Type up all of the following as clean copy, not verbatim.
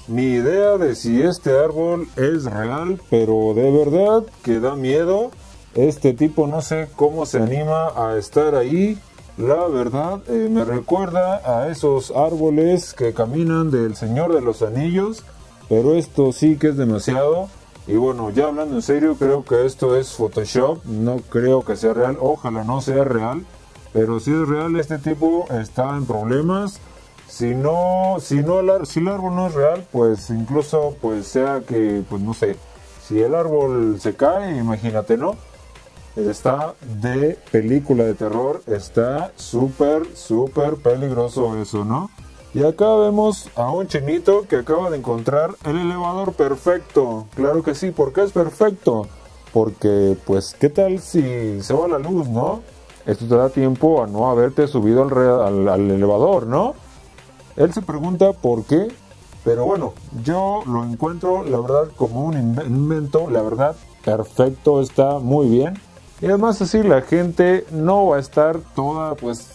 ni idea de si este árbol es real, pero de verdad que da miedo. Este tipo no sé cómo se anima a estar ahí. La verdad me recuerda a esos árboles que caminan del Señor de los Anillos, pero esto sí que es demasiado. Y bueno, ya hablando en serio, creo que esto es Photoshop, no creo que sea real, ojalá no sea real, pero si es real este tipo está en problemas. Si el árbol no es real, pues incluso pues sea que, pues no sé, si el árbol se cae, imagínate, ¿no? Está de película de terror, está súper peligroso eso, ¿no? Y acá vemos a un chinito que acaba de encontrar el elevador perfecto. Claro que sí, ¿por qué es perfecto? Porque, pues, ¿qué tal si se va la luz, no? Esto te da tiempo a no haberte subido al elevador, ¿no? Él se pregunta por qué, pero bueno, yo lo encuentro, la verdad, como un invento, la verdad, perfecto, está muy bien. Y además así la gente no va a estar toda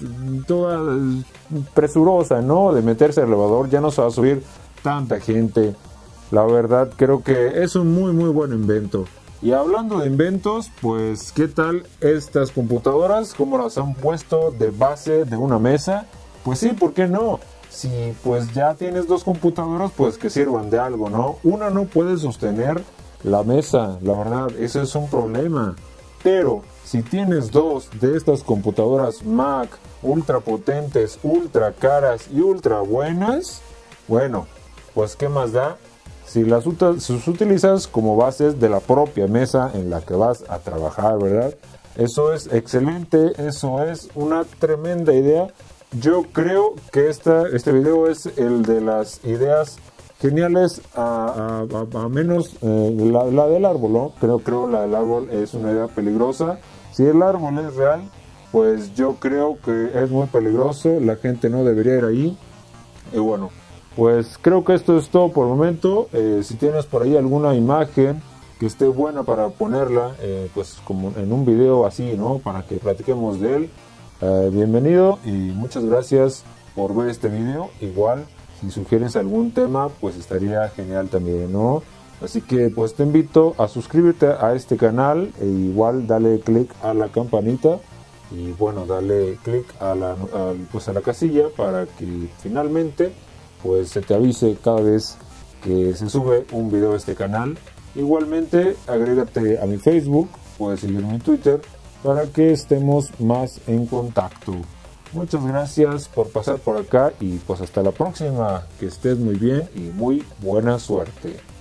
presurosa, ¿no? De meterse al elevador, ya no se va a subir tanta gente. La verdad creo que es un muy buen invento. Y hablando de inventos, pues ¿qué tal estas computadoras? ¿Cómo las han puesto de base de una mesa? Pues sí, ¿por qué no? Si pues ya tienes dos computadoras, pues que sirvan de algo, ¿no? Una no puede sostener la mesa, la verdad, eso es un problema. Pero si tienes dos de estas computadoras Mac ultra potentes, ultra caras y ultra buenas, bueno, pues qué más da si las utilizas como bases de la propia mesa en la que vas a trabajar, ¿verdad? Eso es excelente, eso es una tremenda idea. Yo creo que este video es el de las ideas geniales a menos la del árbol, ¿no? Creo la del árbol es una idea peligrosa. Si el árbol es real, pues yo creo que es muy peligroso, la gente no debería ir ahí. Y bueno, pues creo que esto es todo por el momento. Si tienes por ahí alguna imagen que esté buena para ponerla, pues como en un video así, ¿no? Para que platiquemos de él. Bienvenido y muchas gracias por ver este video. Igual si sugieres algún tema, pues estaría genial también, ¿no? Así que pues te invito a suscribirte a este canal e igual dale click a la campanita y bueno, dale click a la casilla para que finalmente pues se te avise cada vez que se sube un video a este canal. Igualmente agrégate a mi Facebook, puedes seguirme en Twitter para que estemos más en contacto. Muchas gracias por pasar por acá y pues hasta la próxima. Que estés muy bien y muy buena suerte.